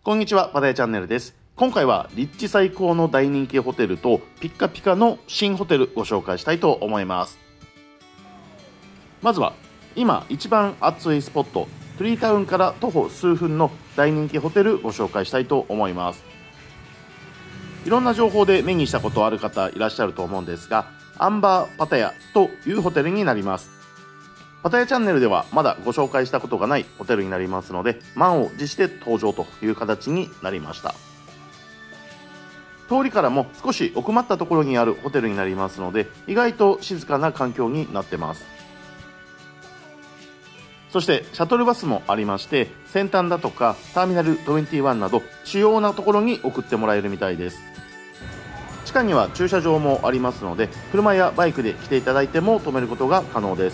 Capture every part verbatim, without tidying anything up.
こんにちは、パタヤチャンネルです。今回は立地最高の大人気ホテルとピッカピカの新ホテルご紹介したいと思います。まずは今一番熱いスポット、トゥリータウンから徒歩数分の大人気ホテルご紹介したいと思います。いろんな情報で目にしたことある方いらっしゃると思うんですが、アンバーパタヤというホテルになります。パタヤチャンネルではまだご紹介したことがないホテルになりますので、満を持して登場という形になりました。通りからも少し奥まったところにあるホテルになりますので、意外と静かな環境になってます。そしてシャトルバスもありまして、先端だとかターミナルにじゅういちなど主要なところに送ってもらえるみたいです。地下には駐車場もありますので、車やバイクで来ていただいても止めることが可能です。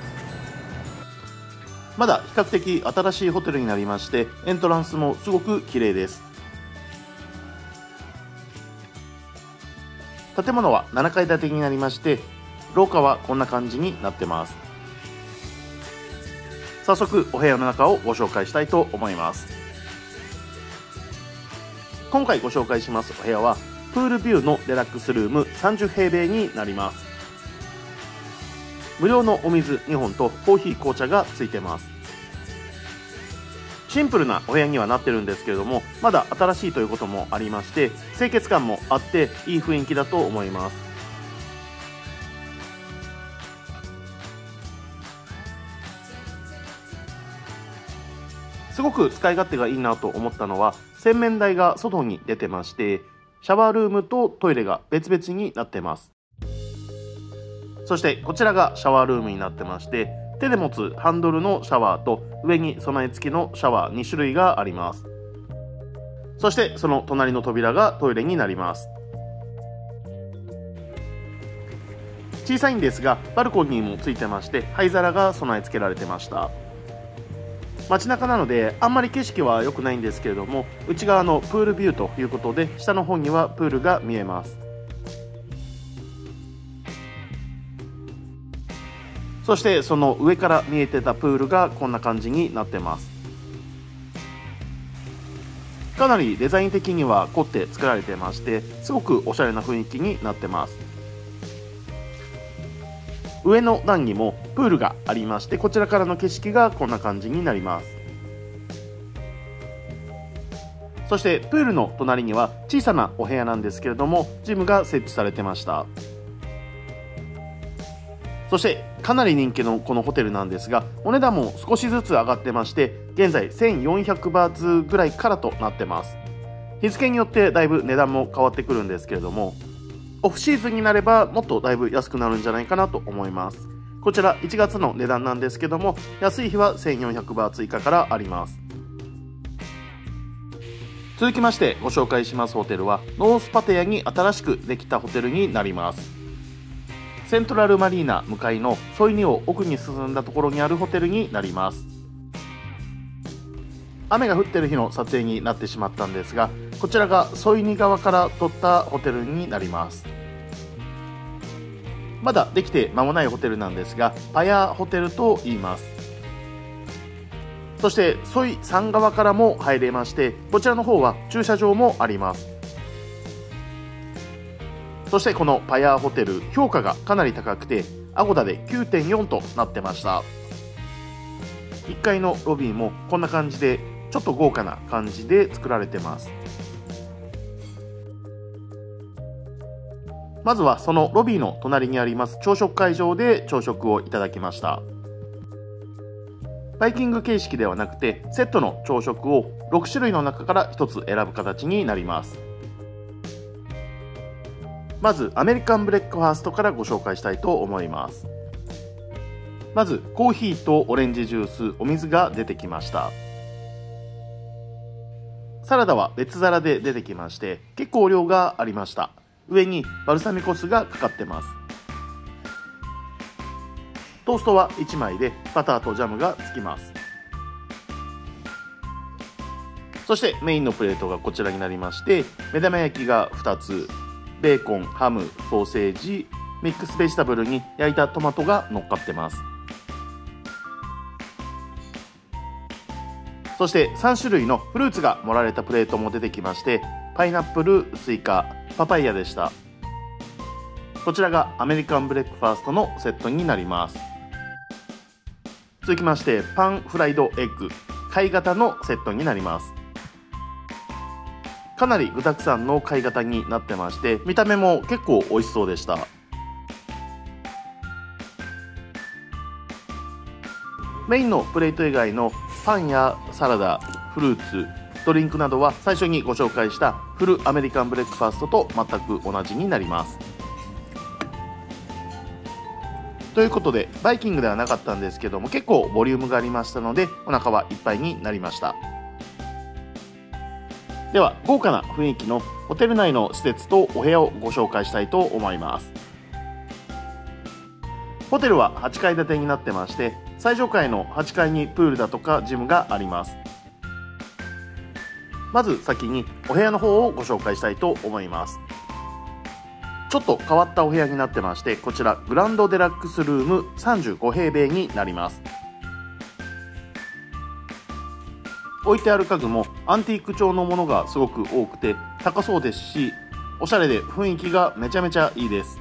まだ比較的新しいホテルになりまして、エントランスもすごく綺麗です。建物はななかい建てになりまして、廊下はこんな感じになってます。早速お部屋の中をご紹介したいと思います。今回ご紹介しますお部屋はプールビューのデラックスルームさんじゅうへいべいになります。無料のお水にほんとコーヒー紅茶がついてます。シンプルなお部屋にはなってるんですけれども、まだ新しいということもありまして、清潔感もあっていい雰囲気だと思います。すごく使い勝手がいいなと思ったのは、洗面台が外に出てまして、シャワールームとトイレが別々になってます。そしてこちらがシャワールームになってまして、手で持つハンドルのシャワーと上に備え付きのシャワーにしゅるいがあります。そしてその隣の扉がトイレになります。小さいんですがバルコニーもついてまして、灰皿が備え付けられてました。街中なのであんまり景色は良くないんですけれども、内側のプールビューということで下の方にはプールが見えます。そしてその上から見えてたプールがこんな感じになってます。かなりデザイン的には凝って作られてまして、すごくおしゃれな雰囲気になってます。上の段にもプールがありまして、こちらからの景色がこんな感じになります。そしてプールの隣には小さなお部屋なんですけれども、ジムが設置されてました。そしてかなり人気のこのホテルなんですが、お値段も少しずつ上がってまして、現在せんよんひゃくバーツぐらいからとなってます。日付によってだいぶ値段も変わってくるんですけれども、オフシーズンになればもっとだいぶ安くなるんじゃないかなと思います。こちらいちがつの値段なんですけども、安い日はせんよんひゃくバーツ以下からあります。続きましてご紹介しますホテルは、ノースパタヤに新しくできたホテルになります。セントラルマリーナ向かいのソイニを奥に進んだところにあるホテルになります。雨が降ってる日の撮影になってしまったんですが、こちらがソイニ側から撮ったホテルになります。まだできて間もないホテルなんですが、パヤーホテルと言います。そしてソイさん側からも入れまして、こちらの方は駐車場もあります。そしてこのパヤーホテル、評価がかなり高くてアゴダで きゅうてんよん となってました。いっかいのロビーもこんな感じでちょっと豪華な感じで作られてます。まずはそのロビーの隣にあります朝食会場で朝食をいただきました。バイキング形式ではなくて、セットの朝食をろくしゅるいの中からひとつ選ぶ形になります。まずアメリカンブレックファーストからご紹介したいと思います。まずコーヒーとオレンジジュース、お水が出てきました。サラダは別皿で出てきまして、結構量がありました。上にバルサミコ酢がかかってます。トーストはいちまいでバターとジャムがつきます。そしてメインのプレートがこちらになりまして、目玉焼きがふたつ、ベーコン、ハム、ソーセージ、ミックスベジタブルに焼いたトマトが乗っかってます。そそしてさん種類のフルーツが盛られたプレートも出てきまして、パイナップル、スイカ、パパイヤでした。こちらがアメリカンブレックファーストのセットになります。続きましてパンフライドエッグ貝型のセットになります。かなり具沢山の貝型になってまして、見た目も結構美味しそうでした。メインのプレート以外のパンやサラダ、フルーツ、ドリンクなどは最初にご紹介したフルアメリカンブレックファーストと全く同じになります。ということでバイキングではなかったんですけども、結構ボリュームがありましたのでお腹はいっぱいになりました。では豪華な雰囲気のホテル内の施設とお部屋をご紹介したいと思います。ホテルははちかい建てになってまして、最上階のはちかいにプールだとかジムがあります。まず先にお部屋の方をご紹介したいと思います。ちょっと変わったお部屋になってまして、こちらグランドデラックスルームさんじゅうごへいべいになります。置いてある家具もアンティーク調のものがすごく多くて高そうですし、おしゃれで雰囲気がめちゃめちゃいいです。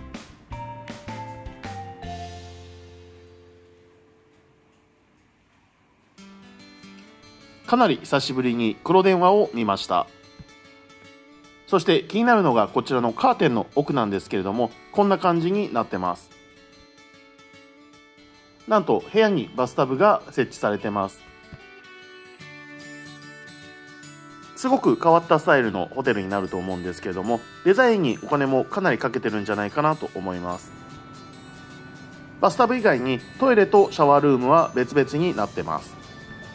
かなり久しぶりに黒電話を見ました。そして気になるのがこちらのカーテンの奥なんですけれども、こんな感じになってます。なんと部屋にバスタブが設置されてます。すごく変わったスタイルのホテルになると思うんですけれども、デザインにお金もかなりかけてるんじゃないかなと思います。バスタブ以外にトイレとシャワールームは別々になってます。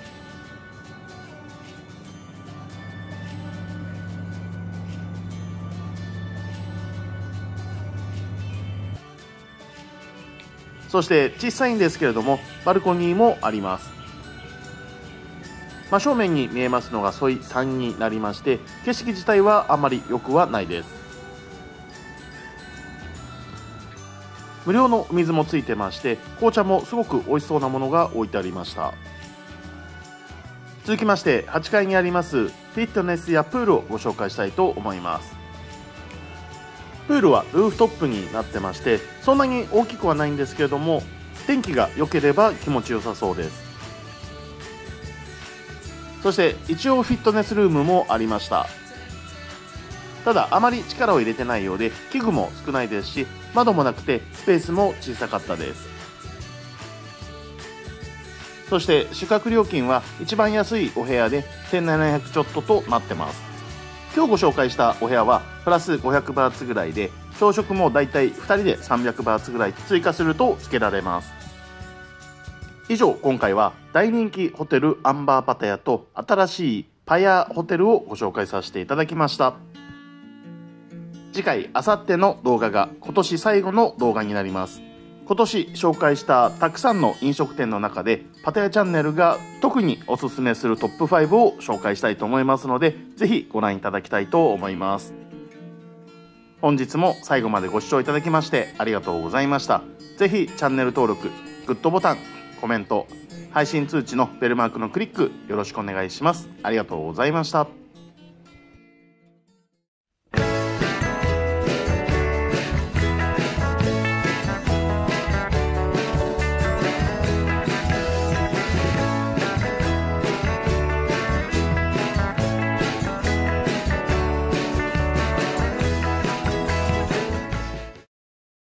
そして小さいんですけれどもバルコニーもあります。真正面に見えますのがソイさんになりまして、景色自体はあまり良くはないです。無料のお水もついてまして、紅茶もすごく美味しそうなものが置いてありました。続きましてはちかいにありますフィットネスやプールをご紹介したいと思います。プールはルーフトップになってまして、そんなに大きくはないんですけれども、天気が良ければ気持ちよさそうです。そして一応フィットネスルームもありました。ただあまり力を入れてないようで器具も少ないですし、窓もなくてスペースも小さかったです。そして宿泊料金は一番安いお部屋でせんななひゃくちょっととなってます。今日ご紹介したお部屋はプラスごひゃくバーツぐらいで、朝食もだいたいふたりでさんびゃくバーツぐらい追加するとつけられます。以上、今回は大人気ホテルアンバーパタヤと新しいパヤホテルをご紹介させていただきました。次回あさっての動画が今年最後の動画になります。今年紹介したたくさんの飲食店の中でパタヤチャンネルが特におすすめするトップファイブを紹介したいと思いますので、ぜひご覧いただきたいと思います。本日も最後までご視聴いただきましてありがとうございました。ぜひチャンネル登録、グッドボタン、コメント、配信通知のベルマークのクリックよろしくお願いします。ありがとうございました。